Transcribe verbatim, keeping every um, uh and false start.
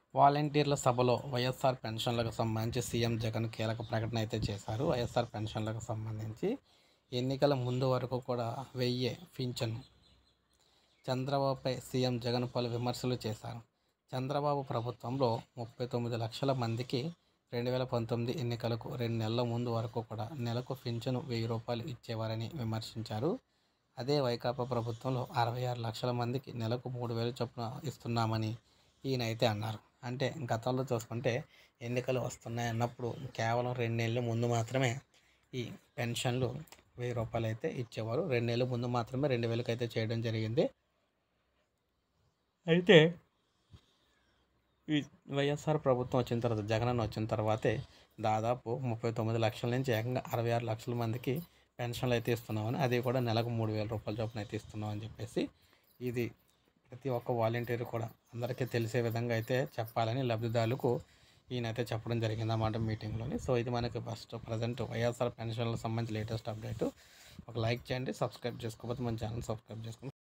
వాలంటీర్ల సభలో వైఎస్ఆర్ పెన్షన్లకు సంబంధించి సీఎం జగన్ కీలక ప్రకటన అయితే చేశారు. వైఎస్ఆర్ పెన్షన్లకు సంబంధించి ఎన్నికల ముందు వరకు కూడా వెయ్యి పింఛను. చంద్రబాబుపై సీఎం జగన్ పలు విమర్శలు చేశారు. చంద్రబాబు ప్రభుత్వంలో ముప్పై తొమ్మిది లక్షల మందికి రెండు వేల పంతొమ్మిది ఎన్నికలకు రెండు నెలల ముందు వరకు కూడా నెలకు పింఛను వెయ్యి రూపాయలు ఇచ్చేవారని విమర్శించారు. అదే వైకాపా ప్రభుత్వంలో అరవై ఆరు లక్షల మందికి నెలకు మూడు వేలు చొప్పున ఇస్తున్నామని ఈయనైతే అన్నారు. అంటే గతంలో చూసుకుంటే ఎన్నికలు వస్తున్నాయి అన్నప్పుడు కేవలం రెండు నెలల ముందు మాత్రమే ఈ పెన్షన్లు వెయ్యి రూపాయలు అయితే ఇచ్చేవారు. రెండు నెలల ముందు మాత్రమే రెండు వేలకు అయితే చేయడం జరిగింది. అయితే ఈ వైఎస్ఆర్ ప్రభుత్వం వచ్చిన తర్వాత జగన్ వచ్చిన తర్వాతే దాదాపు ముప్పై తొమ్మిది లక్షల నుంచి ఏకంగా అరవై ఆరు లక్షల మందికి పెన్షన్లు అయితే ఇస్తున్నామని, అది కూడా నెలకు మూడు వేల రూపాయల చొప్పున అయితే ఇస్తున్నామని చెప్పేసి ఇది ప్రతి ఒక్క వాలంటీర్ కూడా అందరికీ తెలిసే విధంగా అయితే చెప్పాలని లబ్ధిదారులకు ఈయనైతే చెప్పడం జరిగింది అన్నమాట మీటింగ్లోని. సో ఇది మనకి ఫస్ట్ ప్రజెంట్ వైఎస్ఆర్ పెన్షన్లకు సంబంధించి లేటెస్ట్ అప్డేట్. ఒక లైక్ చేయండి, సబ్స్క్రైబ్ చేసుకోకపోతే మన ఛానల్ సబ్స్క్రైబ్ చేసుకోండి.